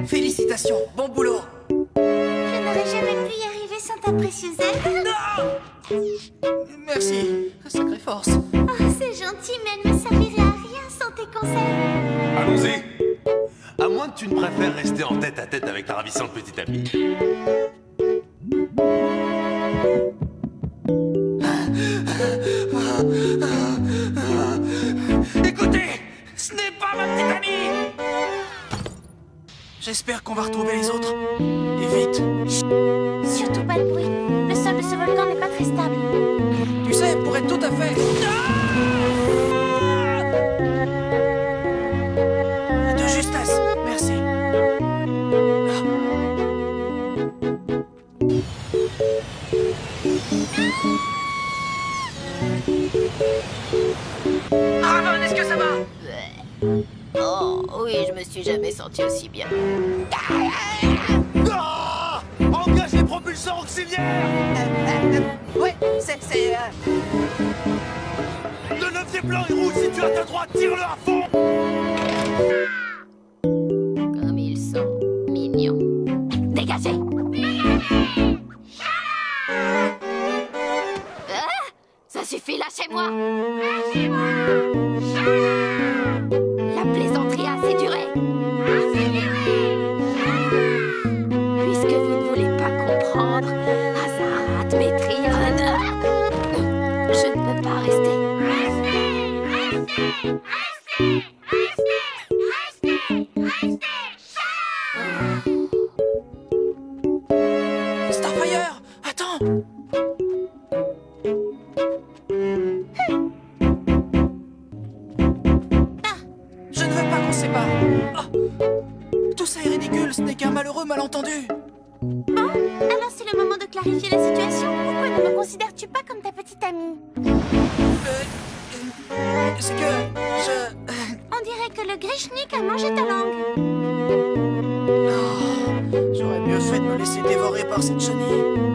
Félicitations, bon boulot. Je n'aurais jamais pu y arriver sans ta précieuse aide. Non. Merci, sacrée force. Oh, c'est gentil, mais elle ne servirait à rien sans tes conseils. Allons-y. À moins que tu ne préfères rester en tête-à-tête avec ta ravissante petite amie. Écoutez, ce n'est pas ma petite amie. J'espère qu'on va retrouver les autres. Et vite. Surtout pas le bruit. Le sol de ce volcan n'est pas très stable. Tu sais, pour être tout à fait... De justesse, merci. Ramon, est-ce que ça va? Oh, oui, je me suis jamais senti aussi bien. Ah! Engage les propulseurs auxiliaires! Ouais, c'est... Le levier blanc et rouge situé à ta droite, tire-le à fond! Comme ils sont mignons. Dégagez! Ah, ça suffit, lâchez-moi! La plaisanterie a assez duré. Puisque vous ne voulez pas comprendre, Azarat, Métrione, je ne peux pas rester. Starfire, attends. Je ne veux pas qu'on se sépare. Oh. Tout ça est ridicule, ce n'est qu'un malheureux malentendu. Bon, alors c'est le moment de clarifier la situation. Pourquoi ne me considères-tu pas comme ta petite amie? C'est que je... On dirait que le Grichnik a mangé ta langue. J'aurais mieux fait de me laisser dévorer par cette chenille.